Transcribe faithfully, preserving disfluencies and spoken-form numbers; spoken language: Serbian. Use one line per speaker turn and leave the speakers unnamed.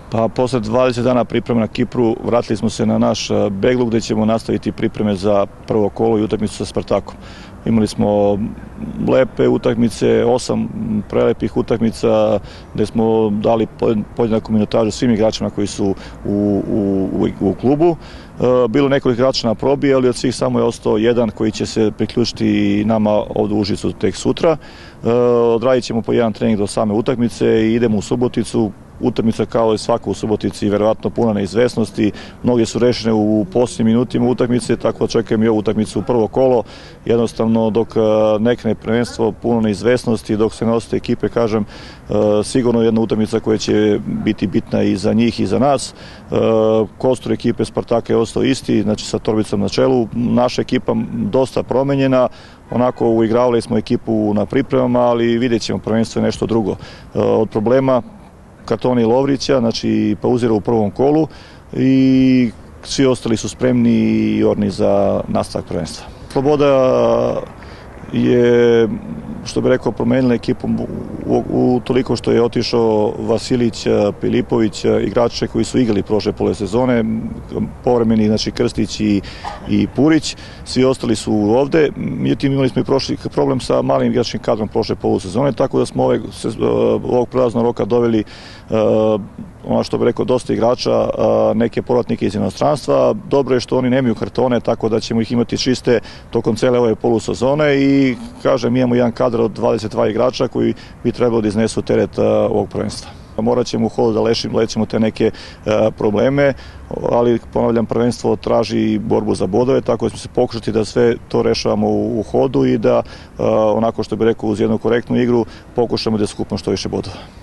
Pa posle dvadeset dana priprema na Kipru vratili smo se na naš Beglu gde ćemo nastaviti pripreme za prvo kolo i utakmicu sa Spartakom. Imali smo lepe utakmice, osam prelepih utakmica gde smo dali podjednaku minutažu svim igračima koji su u, u, u, u klubu. Bilo nekoliko igrača na probi, ali od svih samo je ostao jedan koji će se priključiti nama ovdje u Užicu tek sutra. Odradit ćemo po jedan trening do same utakmice i idemo u Suboticu. Utakmica kao i svaka u Subotici, verovatno puna neizvesnosti, mnoge su rešene u posljednjim minutima utakmice, tako da čekam i ovu utakmicu u prvo kolo. Jednostavno dok ne krene prvenstvo, puno neizvesnosti, dok se ne ostaju ekipe, kažem, sigurno jedna utakmica koja će biti bitna i za njih i za nas. Kostur ekipe Spartaka je ostao isti, znači sa Torbicom na čelu. Naša ekipa dosta promenjena, onako uigravali smo ekipu na pripremama, ali vidjet ćemo, prvenstvo je nešto drugo. Od problema Katoni Lovrića, znači pauzira u prvom kolu i svi ostali su spremni i orni za nastavak prvenstva. Sloboda je, što bi rekao, promenila ekipu u, u toliko što je otišao Vasilić, Pilipović, igrače koji su igrali prošle pole sezone, povremeni, znači Krstić i, i Purić, svi ostali su ovde. Međutim, imali smo i prošli problem sa malim igračkim kadrom prošle polusezone, tako da smo ove, ovog prelaznog roka doveli uh, ono što bi rekao, dosta igrača, neke povratnike iz inostranstva. Dobro je što oni nemaju kartone, tako da ćemo ih imati čiste tokom cele ove polusezone i, kažem, imamo jedan kadar od dvadeset dva igrača koji bi trebalo da iznesu teret ovog prvenstva. Morat ćemo u hodu da lešimo, lećemo te neke probleme, ali, ponavljam, prvenstvo traži borbu za bodove, tako da smo se pokušati da sve to rešavamo u hodu i da, onako što bi rekao, uz jednu korektnu igru pokušamo da skupimo što više bodova.